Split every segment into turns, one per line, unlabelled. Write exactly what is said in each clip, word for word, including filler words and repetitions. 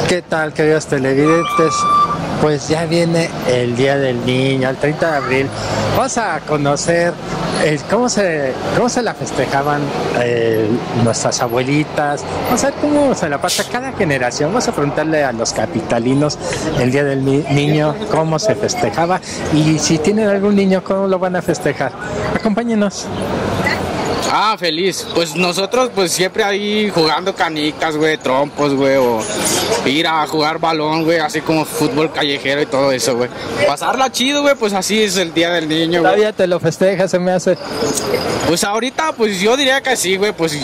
¿Qué tal, queridos televidentes? Pues ya viene el Día del Niño, el treinta de abril. Vamos a conocer eh, cómo se cómo se la festejaban eh, nuestras abuelitas. Vamos a ver cómo se la pasa cada generación. Vamos a preguntarle a los capitalinos el Día del Ni- Niño, cómo se festejaba. Y si tienen algún niño, cómo lo van a festejar. Acompáñenos.
Ah, feliz. Pues nosotros pues siempre ahí jugando canicas, güey, trompos, güey, o ir a jugar balón, güey, así como fútbol callejero y todo eso, güey. Pasarla chido, güey, pues así es el Día del Niño, güey.
Todavía te lo festejas, se me hace.
Pues ahorita, pues yo diría que sí, güey, pues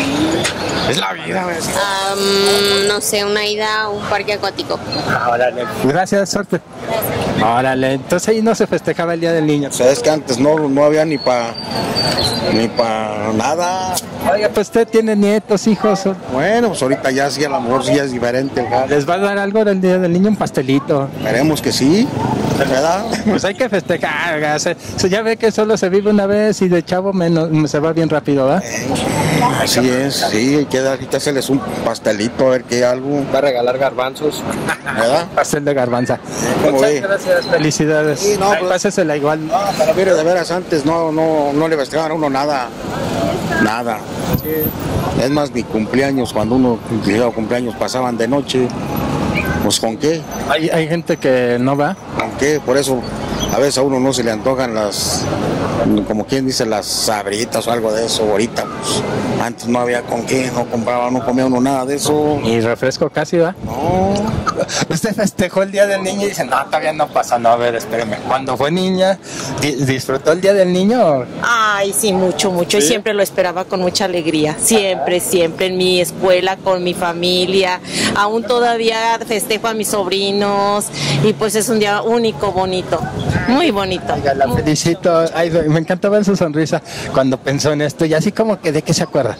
es la vida, güey.
Um, no sé, una ida a un parque acuático.
Órale, gracias, suerte. Órale, entonces ahí no se festejaba el Día del Niño.
Sabes que antes no, no había ni para ni para nada.
Oiga, pues usted tiene nietos, hijos.
Bueno, pues ahorita ya sí, a lo mejor sí ya es diferente. ¿Verdad?
¿Les va a dar algo del Día del Niño? Un pastelito.
Esperemos que sí, ¿verdad?
Pues hay que festejar. oiga, se- se- ya ve que solo se vive una vez y de chavo menos, se va bien rápido, ¿verdad?
Así es, sí, hay que dar, hay que hacerles un pastelito, a ver qué algo,
Va a regalar garbanzos.
¿verdad?
Pastel de garbanza.
¿Cómo
Muchas
ve?
gracias, felicidades.
Sí, no,
Ay,
pues-
pásesela igual.
No, pero mire, de veras, antes no, no, no le festejaban a uno nada, nada. Es más, mi cumpleaños, cuando uno llegaba a cumpleaños pasaban de noche, pues ¿con qué?
Hay, hay gente que no va.
¿Con qué? Por eso a veces a uno no se le antojan las, como quien dice, las sabritas o algo de eso ahorita, pues antes no había con qué, no compraba, no comía uno nada de eso.
Y refresco casi, ¿va?
No,
Usted festejó el Día del Niño y dice, no, todavía no pasa. No, a ver, espéreme. Cuando fue niña, di- ¿disfrutó el Día del Niño?
Ay, sí, mucho, mucho. Y
¿Sí?
siempre lo esperaba con mucha alegría. Siempre, siempre en mi escuela, con mi familia. Aún todavía festejo a mis sobrinos. Y pues es un día único, bonito. Muy bonito.
Oiga, la felicito. Ay, me encantaba ver su sonrisa cuando pensó en esto. Y así como que, ¿de qué se acuerda?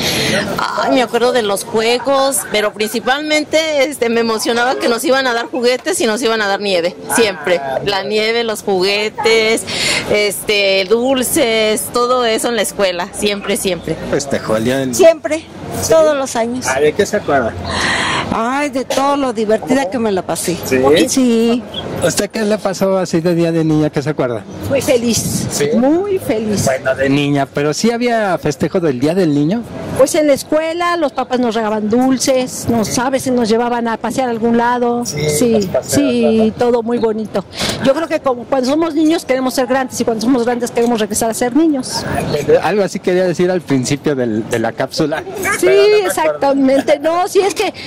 Ay, me acuerdo de los juegos, pero principalmente este, me emocionaba que nos iban a dar juguetes y nos iban a dar nieve. Siempre. La nieve, los juguetes, este, dulces, todo eso en la escuela. Siempre, siempre.
Festejó el Día del Niño.
Siempre, todos los años.
Ay, ¿de qué se acuerda?
Ay, de todo lo divertida que me la pasé.
¿Sí?
Sí,
¿Usted qué le pasó así de Día de Niña? ¿Qué se acuerda?
fui feliz.
¿Sí?
Muy feliz.
Bueno, de niña, pero sí había festejo del Día del Niño.
Pues en la escuela los papás nos regalaban dulces, nos, a veces nos llevaban a pasear a algún lado.
Sí,
Sí,
los paseos,
sí, todo muy bonito. Yo creo que como cuando somos niños queremos ser grandes y cuando somos grandes queremos regresar a ser niños.
Algo así quería decir al principio del- de la cápsula.
Sí, exactamente. No, sí es que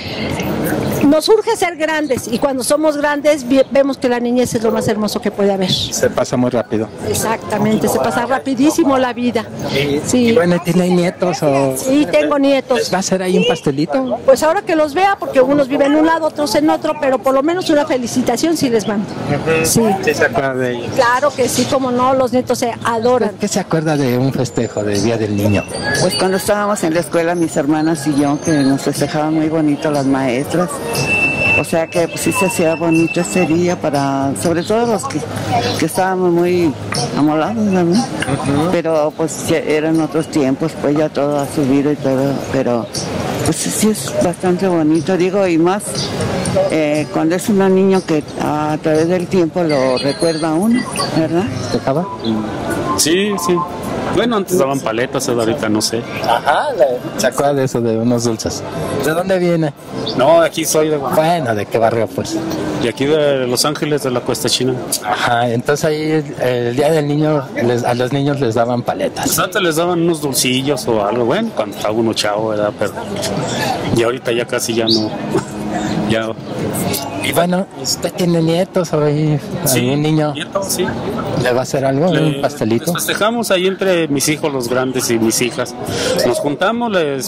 nos urge ser grandes y cuando somos grandes vi- vemos que la niñez es lo más hermoso que puede haber.
Se pasa muy rápido.
Exactamente, se pasa rapidísimo la vida.
Y
Sí,
bueno, ¿tiene nietos o
sí, tengo nietos.
va a hacer ahí un pastelito?
Pues ahora que los vea, porque unos viven en un lado, otros en otro, pero por lo menos una felicitación sí les mando. Sí,
Sí, se acuerda de ellos.
claro que sí, como no, los nietos se adoran.
¿Qué se acuerda de un festejo del Día del Niño?
Pues cuando estábamos en la escuela, mis hermanas y yo, que nos festejaban muy bonito las maestras. O sea que pues sí se hacía bonito ese día para, sobre todo los que, que estábamos muy amolados, ¿verdad? Pero pues ya eran otros tiempos, pues ya todo ha subido y todo, pero pues sí es bastante bonito, digo, y más eh, cuando es un niño que a través del tiempo lo recuerda a uno, ¿verdad?
¿Festejaba?
Sí, sí. Bueno, antes daban paletas, ahorita no sé.
Ajá, ¿se acuerda de eso, de unos dulces? ¿De dónde viene?
No, aquí soy de,
Bueno, ¿de qué barrio pues?
de aquí de Los Ángeles, de la Cuesta China.
Ajá, entonces ahí el, el Día del Niño, les- a los niños les daban paletas.
Pues antes les daban unos dulcillos o algo, bueno, cuando estaba uno chavo, ¿verdad? Pero y ahorita ya casi ya no. Ya.
Y bueno, ¿usted tiene nietos o ahí algún niño?
nieto, sí.
¿Le va a hacer algo?
Le-
¿Un pastelito?
Les festejamos ahí entre mis hijos, los grandes, y mis hijas. Nos juntamos, les,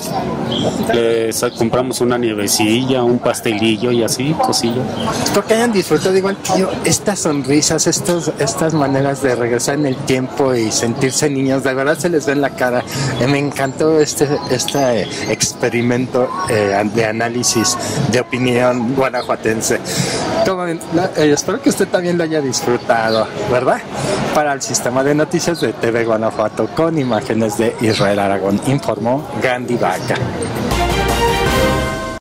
les compramos una nievecilla, un pastelillo y así, cosillo.
Espero que hayan disfrutado igual que yo estas sonrisas, estos, estas maneras de regresar en el tiempo y sentirse niños. De verdad se les ve en la cara. Eh, me encantó este, este eh, experimento eh, de análisis de opinión guanajuatense. Como, la- eh, espero que usted también lo haya disfrutado, ¿verdad? Para el sistema de noticias de T V Guanajuato con imágenes de Israel Aragón, informó Gandhi Vaca.